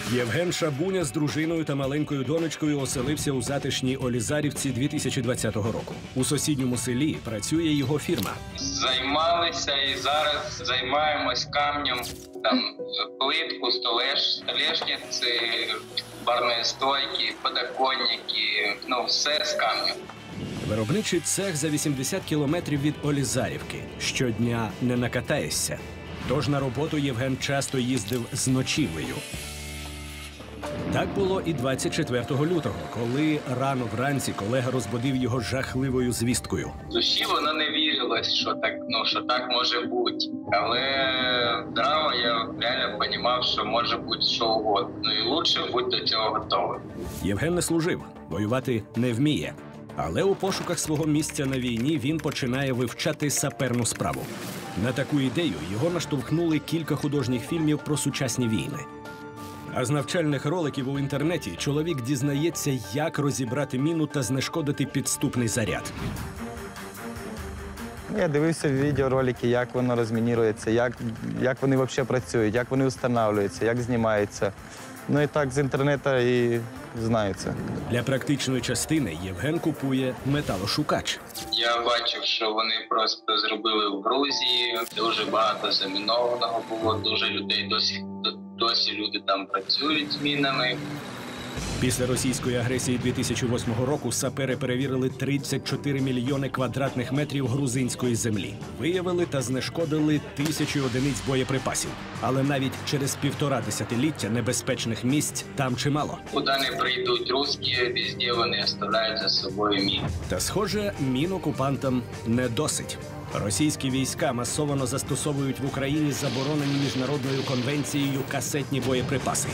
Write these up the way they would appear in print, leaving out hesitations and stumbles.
Євген Шабуня з дружиною та маленькою донечкою оселився у затишній Олізарівці 2020 року. У сусідньому селі працює його фірма. Займалися і зараз займаємось камнем, там плитку, столешниці, барні стойки, подоконники, все з камнем. Виробничий цех за 80 кілометрів від Олізарівки. Щодня не накатаєшся. Тож на роботу Євген часто їздив з ночівлею. Так було і 24 лютого, коли рано вранці колега розбудив його жахливою звісткою. В душі воно не вірилось, що так може бути. Але здраво я реально розумів, що може бути що угодно. І краще бути до цього готовим. Євген не служив, воювати не вміє. Але у пошуках свого місця на війні він починає вивчати саперну справу. На таку ідею його наштовхнули кілька художніх фільмів про сучасні війни. А з навчальних роликів у інтернеті чоловік дізнається, як розібрати міну та знешкодити підступний заряд. Я дивився відеоролики, як воно розмінірується, як вони взагалі працюють, як вони встановлюються, як знімаються. Ну і так з інтернету і знаються. Для практичної частини Євген купує металошукач. Я бачив, що вони просто зробили в Грузії, дуже багато замінованого було, дуже людей досі люди там працюють з мінами. Після російської агресії 2008 року сапери перевірили 34 мільйони квадратних метрів грузинської землі. Виявили та знешкодили тисячі одиниць боєприпасів. Але навіть через 1,5 десятиліття небезпечних місць там чимало. Куди не прийдуть русські, везде вони оставляють за собою міни. Та, схоже, мін окупантам не досить. Російські війська масово застосовують в Україні заборонені міжнародною конвенцією касетні боєприпаси.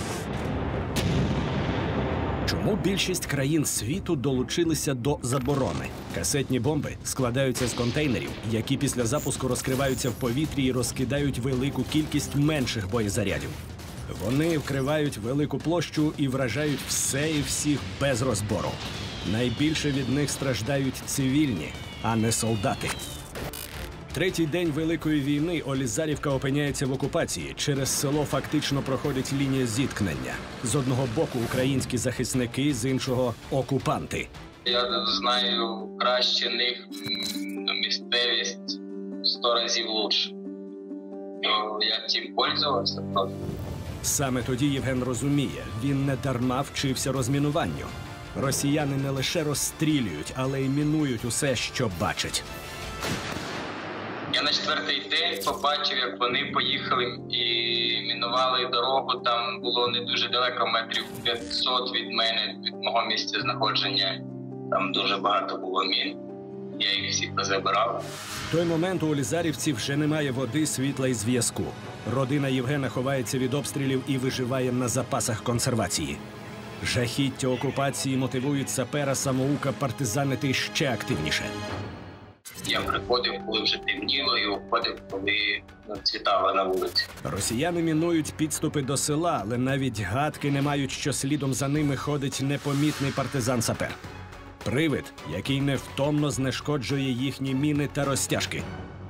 Чому більшість країн світу долучилися до заборони? Касетні бомби складаються з контейнерів, які після запуску розкриваються в повітрі і розкидають велику кількість менших боєзарядів. Вони вкривають велику площу і вражають все і всіх без розбору. Найбільше від них страждають цивільні, а не солдати. Третій день Великої війни Олізарівка опиняється в окупації. Через село фактично проходить лінія зіткнення. З одного боку українські захисники, з іншого – окупанти. Я знаю краще них місцевість 100 разів краще. Я цим користувався просто. Саме тоді Євген розуміє, він не дарма вчився розмінуванню. Росіяни не лише розстрілюють, але й мінують усе, що бачать. Я на 4-й день побачив, як вони поїхали і мінували дорогу. Там було не дуже далеко, метрів 500 від мене, від мого місця знаходження. Там дуже багато було мін. Я їх всі позабирав. В той момент у Олізарівці вже немає води, світла і зв'язку. Родина Євгена ховається від обстрілів і виживає на запасах консервації. Жахіття окупації мотивують сапера-самоука партизанити ще активніше. Я приходив, коли вже темніло, і уходив, коли цвітало на вулиці. Росіяни мінують підступи до села, але навіть гадки не мають, що слідом за ними ходить непомітний партизан-сапер. Привид, який невтомно знешкоджує їхні міни та розтяжки.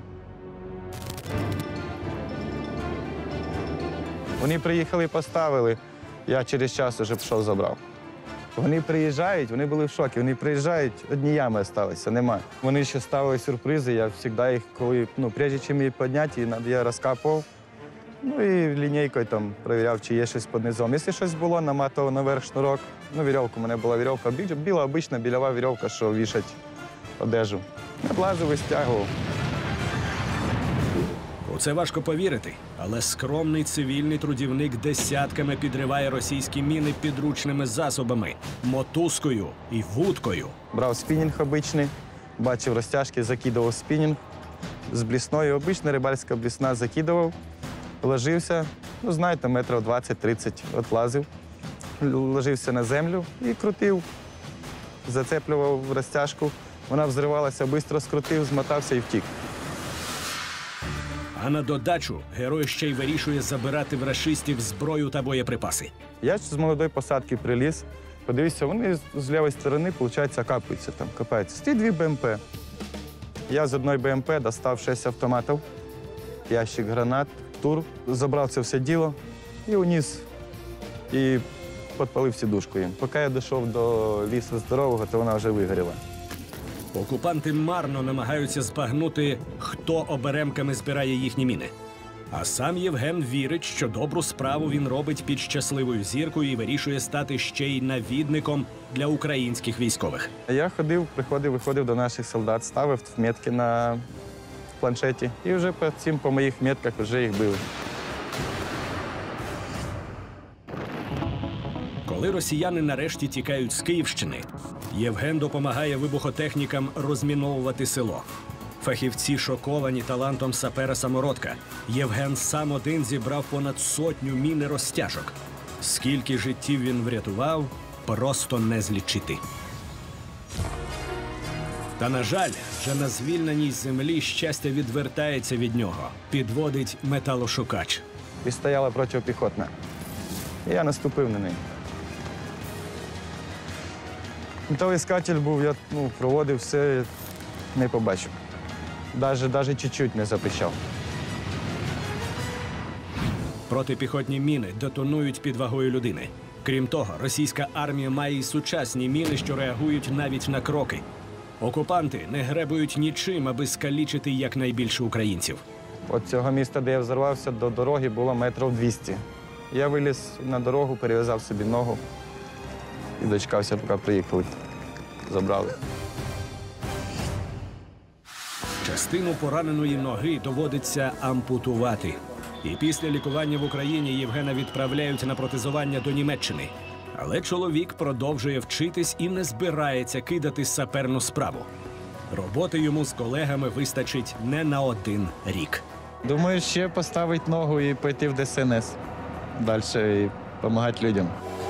Вони приїхали і поставили, я через час вже пішов, забрав. Вони приїжджають, вони були в шокі, вони приїжджають, одні ями залишилися, нема. Вони ще ставили сюрпризи, я завжди їх, коли, прежде чим її підняти, я розкапував. І лінійкою там перевіряв, чи є щось під низом. Якщо щось було, наматував наверх шнурок. Вірьовка, у мене була вірьовка, біла обична білява вірьовка, що вішать одежу. Наблазив і стягував. У це важко повірити, але скромний цивільний трудівник десятками підриває російські міни підручними засобами – мотузкою і вудкою. Брав спінінг обичний, бачив розтяжки, закидував спінінг. З блісною, обична рибальська блісна, закидував, ложився, знаєте, метрів 20-30 отлазив. Ложився на землю і крутив, зацеплював розтяжку. Вона взривалася, швидко скрутив, змотався і втік. А на додачу герой ще й вирішує забирати в рашистів зброю та боєприпаси. Я з молодої посадки приліз, подивився, вони з лівої сторони, виходить, капаються там, копаються. Стоїть 2 БМП. Я з одної БМП достав 6 автоматів, ящик гранат, тур, забрав це все діло і уніс і підпалив сідушку їм. Поки я дійшов до лісу здорового, то вона вже вигоріла. Окупанти марно намагаються збагнути, хто оберемками збирає їхні міни. А сам Євген вірить, що добру справу він робить під щасливою зіркою і вирішує стати ще й навідником для українських військових. Я ходив, приходив, виходив до наших солдат, ставив метки на планшеті і вже по моїх метках вже їх били. Коли росіяни нарешті тікають з Київщини, Євген допомагає вибухотехнікам розміновувати село. Фахівці шоковані талантом сапера-самородка. Євген сам один зібрав понад 100 мін і розтяжок. Скільки життів він врятував, просто не злічити. Та, на жаль, вже на звільненій землі щастя відвертається від нього. Підводить металошукач. І стояла протипіхотна. І я наступив на неї. Металоіскатель був, я проводив все, не побачив. Навіть чуть-чуть не запищав. Протипіхотні міни детонують під вагою людини. Крім того, російська армія має й сучасні міни, що реагують навіть на кроки. Окупанти не гребують нічим, аби скалічити якнайбільше українців. От цього міста, де я взорвався, до дороги було метрів 200. Я виліз на дорогу, перев'язав собі ногу і дочекався, поки приїхали. Забрали. Частину пораненої ноги доводиться ампутувати. І після лікування в Україні Євгена відправляють на протезування до Німеччини. Але чоловік продовжує вчитись і не збирається кидати саперну справу. Роботи йому з колегами вистачить не на 1 рік. Думаю, ще поставити ногу і пойти в ДСНС. Далі і допомагати людям.